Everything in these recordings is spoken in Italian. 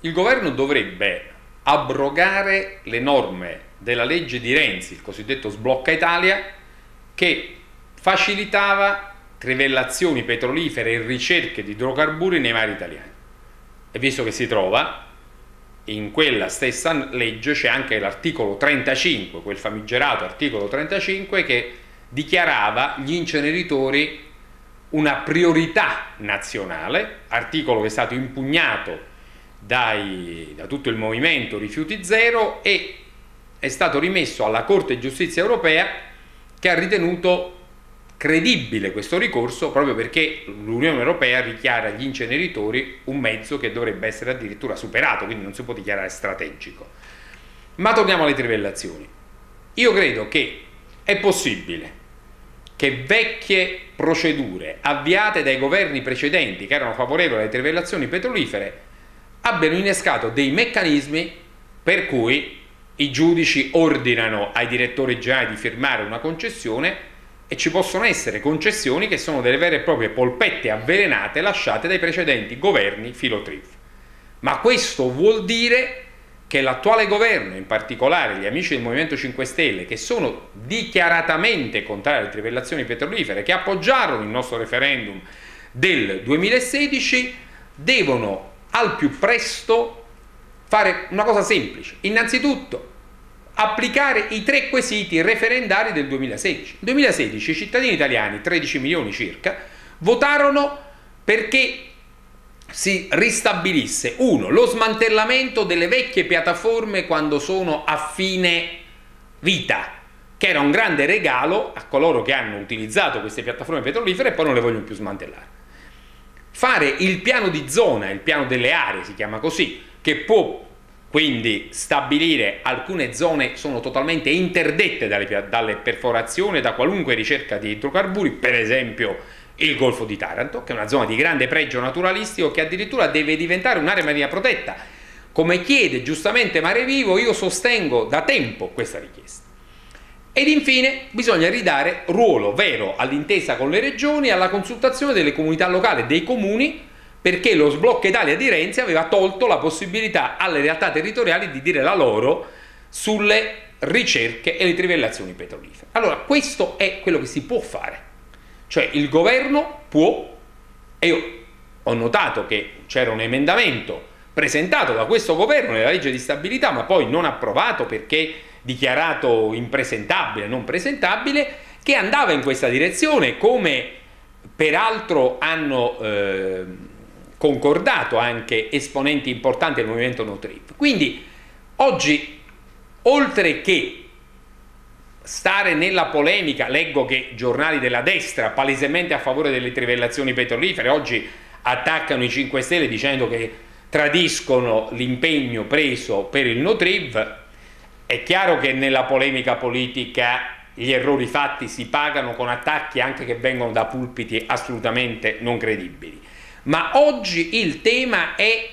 il governo dovrebbe abrogare le norme della legge di Renzi, il cosiddetto sblocca Italia, che facilitava trivellazioni petrolifere e ricerche di idrocarburi nei mari italiani. E visto che si trova in quella stessa legge c'è anche l'articolo 35, quel famigerato articolo 35 che dichiarava gli inceneritori una priorità nazionale, articolo che è stato impugnato da tutto il movimento Rifiuti Zero e è stato rimesso alla Corte di Giustizia Europea, che ha ritenuto credibile questo ricorso proprio perché l'Unione Europea dichiara gli inceneritori un mezzo che dovrebbe essere addirittura superato, quindi non si può dichiarare strategico. Ma torniamo alle trivellazioni. Io credo che è possibile che vecchie procedure avviate dai governi precedenti che erano favorevoli alle trivellazioni petrolifere abbiano innescato dei meccanismi per cui i giudici ordinano ai direttori generali di firmare una concessione e ci possono essere concessioni che sono delle vere e proprie polpette avvelenate lasciate dai precedenti governi filo-TRIV. Ma questo vuol dire che l'attuale governo, in particolare gli amici del Movimento 5 Stelle, che sono dichiaratamente contrari alle trivellazioni petrolifere, che appoggiarono il nostro referendum del 2016, devono al più presto fare una cosa semplice. Innanzitutto applicare i 3 quesiti referendari del 2016. Nel 2016 i cittadini italiani, 13 milioni circa, votarono perché si ristabilisse, uno, lo smantellamento delle vecchie piattaforme quando sono a fine vita, che era un grande regalo a coloro che hanno utilizzato queste piattaforme petrolifere e poi non le vogliono più smantellare. Fare il piano di zona, il piano delle aree si chiama così, che può quindi stabilire alcune zone sono totalmente interdette dalle perforazioni, da qualunque ricerca di idrocarburi, per esempio il Golfo di Taranto, che è una zona di grande pregio naturalistico che addirittura deve diventare un'area marina protetta. Come chiede giustamente Mare Vivo, io sostengo da tempo questa richiesta. Ed infine bisogna ridare ruolo vero all'intesa con le regioni e alla consultazione delle comunità locali e dei comuni, perché lo sblocca Italia di Renzi aveva tolto la possibilità alle realtà territoriali di dire la loro sulle ricerche e le trivellazioni petrolifere. Allora, questo è quello che si può fare. Cioè il governo può, e io ho notato che c'era un emendamento presentato da questo governo nella legge di stabilità, ma poi non approvato perché dichiarato impresentabile, non presentabile, che andava in questa direzione, come peraltro hanno concordato anche esponenti importanti del movimento No TRIV. Quindi oggi, oltre che stare nella polemica, leggo che giornali della destra palesemente a favore delle trivellazioni petrolifere oggi attaccano i 5 Stelle dicendo che tradiscono l'impegno preso per il No TRIV. È chiaro che nella polemica politica gli errori fatti si pagano con attacchi anche che vengono da pulpiti assolutamente non credibili. Ma oggi il tema è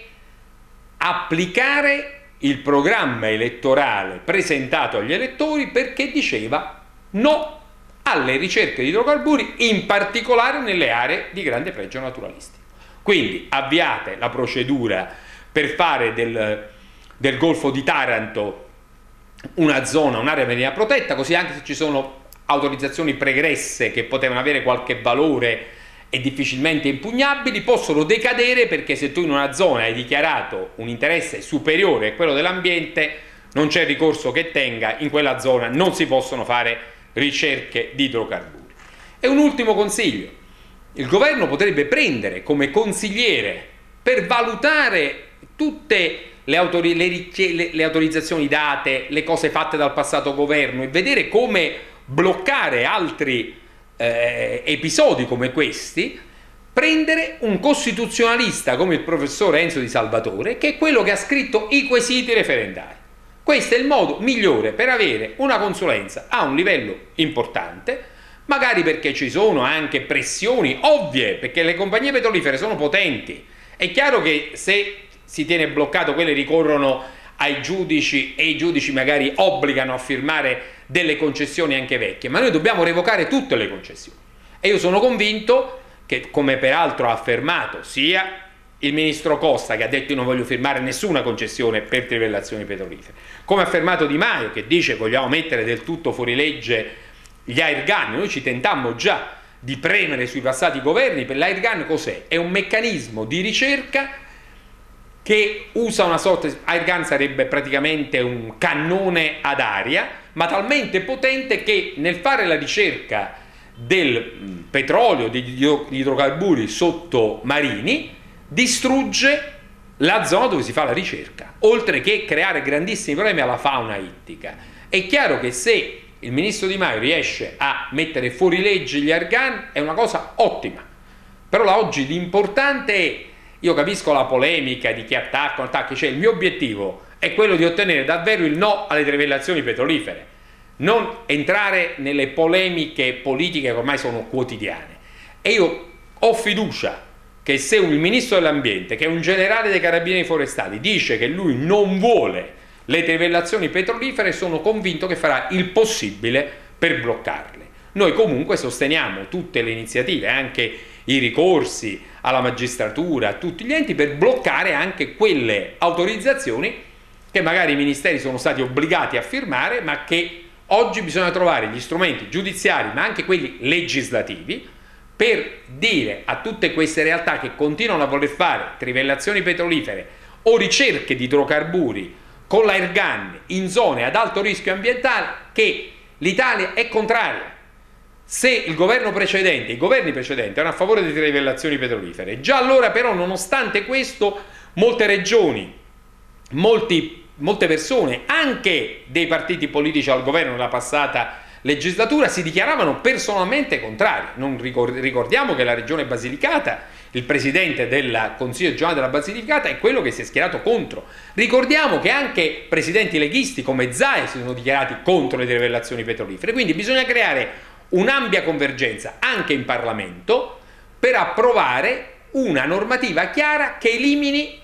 applicare il programma elettorale presentato agli elettori, perché diceva no alle ricerche di idrocarburi, in particolare nelle aree di grande pregio naturalistico. Quindi avviate la procedura per fare del Golfo di Taranto una zona, un'area marina protetta, così anche se ci sono autorizzazioni pregresse che potevano avere qualche valore e difficilmente impugnabili, possono decadere, perché se tu in una zona hai dichiarato un interesse superiore a quello dell'ambiente non c'è ricorso che tenga, in quella zona non si possono fare ricerche di idrocarburi. E un ultimo consiglio: il governo potrebbe prendere come consigliere per valutare tutte le autorizzazioni date, le cose fatte dal passato governo, e vedere come bloccare altri episodi come questi, prendere un costituzionalista come il professor Enzo Di Salvatore, che è quello che ha scritto i quesiti referendari. Questo è il modo migliore per avere una consulenza a un livello importante, magari perché ci sono anche pressioni ovvie, perché le compagnie petrolifere sono potenti. È chiaro che se si tiene bloccato, quelle ricorrono ai giudici e i giudici magari obbligano a firmare delle concessioni anche vecchie, ma noi dobbiamo revocare tutte le concessioni. E io sono convinto che, come peraltro ha affermato sia il ministro Costa, che ha detto io non voglio firmare nessuna concessione per trivellazioni petrolifere, come ha affermato Di Maio, che dice vogliamo mettere del tutto fuori legge gli air gun. Noi ci tentammo già di premere sui passati governi. Per l'air gun cos'è? È un meccanismo di ricerca che usa una sorta di... air gun sarebbe praticamente un cannone ad aria, ma talmente potente che nel fare la ricerca del petrolio, degli idrocarburi sottomarini, distrugge la zona dove si fa la ricerca, oltre che creare grandissimi problemi alla fauna ittica. È chiaro che se il ministro Di Maio riesce a mettere fuori legge gli air gun è una cosa ottima, però oggi l'importante è, io capisco la polemica di chi attacca, cioè il mio obiettivo è quello di ottenere davvero il no alle trivellazioni petrolifere, non entrare nelle polemiche politiche che ormai sono quotidiane. E io ho fiducia che se il ministro dell'ambiente, che è un generale dei carabinieri forestali, dice che lui non vuole le trivellazioni petrolifere, sono convinto che farà il possibile per bloccarle. Noi comunque sosteniamo tutte le iniziative, anche i ricorsi alla magistratura, a tutti gli enti, per bloccare anche quelle autorizzazioni che magari i ministeri sono stati obbligati a firmare, ma che oggi bisogna trovare gli strumenti giudiziari, ma anche quelli legislativi, per dire a tutte queste realtà che continuano a voler fare trivellazioni petrolifere o ricerche di idrocarburi con l'air gun in zone ad alto rischio ambientale che l'Italia è contraria. Se il governo precedente, i governi precedenti erano a favore di trivellazioni petrolifere, già allora però, nonostante questo, molte regioni, molte persone, anche dei partiti politici al governo nella passata legislatura, si dichiaravano personalmente contrari. Non ricordiamo che la regione Basilicata, il presidente del Consiglio regionale della Basilicata è quello che si è schierato contro. Ricordiamo che anche presidenti leghisti come Zaia si sono dichiarati contro le trivellazioni petrolifere. Quindi bisogna creare un'ampia convergenza anche in Parlamento per approvare una normativa chiara che elimini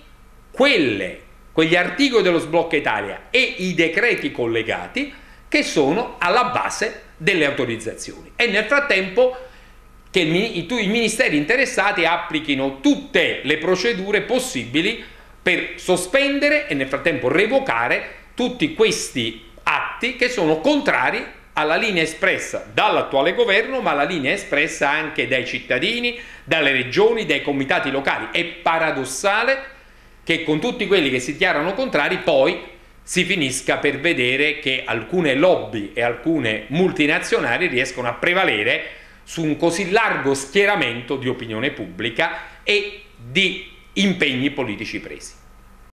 quegli articoli dello sblocca Italia e i decreti collegati che sono alla base delle autorizzazioni, e nel frattempo che i ministeri interessati applichino tutte le procedure possibili per sospendere e nel frattempo revocare tutti questi atti che sono contrari alla linea espressa dall'attuale governo, ma alla linea espressa anche dai cittadini, dalle regioni, dai comitati locali. È paradossale che con tutti quelli che si dichiarano contrari poi si finisca per vedere che alcune lobby e alcune multinazionali riescono a prevalere su un così largo schieramento di opinione pubblica e di impegni politici presi.